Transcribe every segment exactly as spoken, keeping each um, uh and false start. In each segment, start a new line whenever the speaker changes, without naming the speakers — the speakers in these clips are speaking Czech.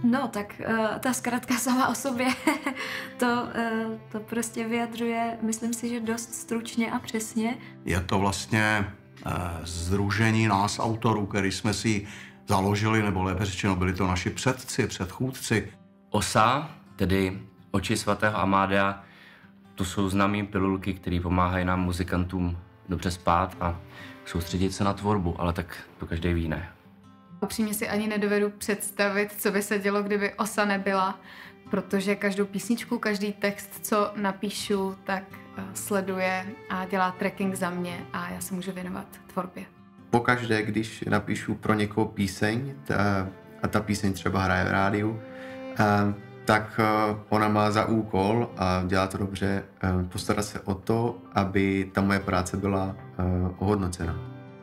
No, tak uh, ta zkratka sama o sobě, to, uh, to prostě vyjadřuje, myslím si, že dost stručně a přesně.
Je to vlastně uh, sdružení nás autorů, který jsme si založili, nebo lépe řečeno, byli to naši předci, předchůdci.
Osa, tedy Oči svatého Amadea, to jsou známé pilulky, které pomáhají nám muzikantům dobře spát a soustředit se na tvorbu, ale tak to každý ví, ne.
Upřímně si ani nedovedu představit, co by se dělo, kdyby Osa nebyla, protože každou písničku, každý text, co napíšu, tak sleduje a dělá tracking za mě a já se můžu věnovat tvorbě.
Pokaždé, když napíšu pro někoho píseň ta, a ta píseň třeba hraje v rádiu, a, tak ona má za úkol, a dělá to dobře, postarat se o to, aby ta moje práce byla ohodnocena.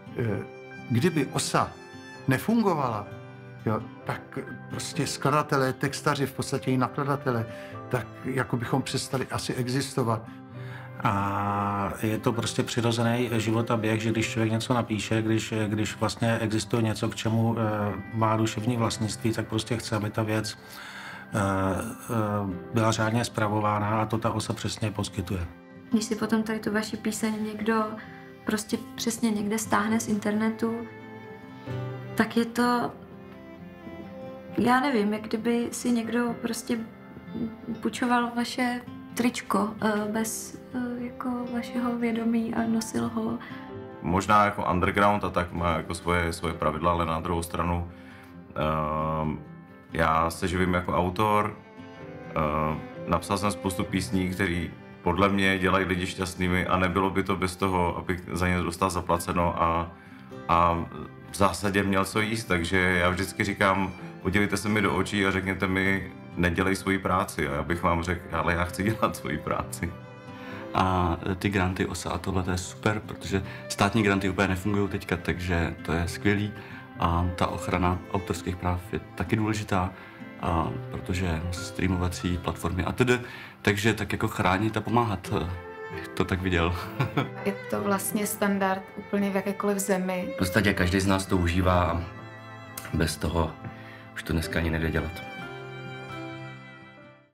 Kdyby Osa nefungovala, jo, tak prostě skladatelé, textaři, v podstatě i nakladatelé, tak jako bychom přestali asi existovat.
A je to prostě přirozený život a běh, že když člověk něco napíše, když, když vlastně existuje něco, k čemu e, má duševní vlastnictví, tak prostě chce, aby ta věc e, e, byla řádně spravována a to ta Osa přesně poskytuje.
Když si potom tady tu vaši píseň někdo prostě přesně někde stáhne z internetu, tak je to, já nevím, jak kdyby si někdo prostě půjčoval vaše tričko bez jako vašeho vědomí a nosil ho.
Možná jako underground a tak má jako svoje, svoje pravidla, ale na druhou stranu uh, já se živím jako autor, uh, napsal jsem spoustu písní, které podle mě dělají lidi šťastnými a nebylo by to bez toho, abych za ně dostal zaplaceno a, a v zásadě měl co jíst, takže já vždycky říkám, podívejte se mi do očí a řekněte mi, nedělej svoji práci. A já bych vám řekl, ale já chci dělat svoji práci.
A ty granty Osa a tohle to je super, protože státní granty úplně nefungují teďka, takže to je skvělý. A ta ochrana autorských práv je taky důležitá, a protože streamovací platformy a tedy, takže tak jako chránit a pomáhat, bych to tak viděl.
Je to vlastně standard úplně v jakékoliv zemi.
V podstatě každý z nás to užívá a bez toho už to dneska ani nejde dělat.